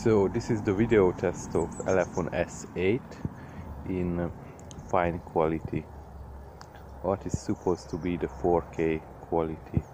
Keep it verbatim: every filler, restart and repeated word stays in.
So this is the video test of Elephone S eight in fine quality. What is supposed to be the four K quality.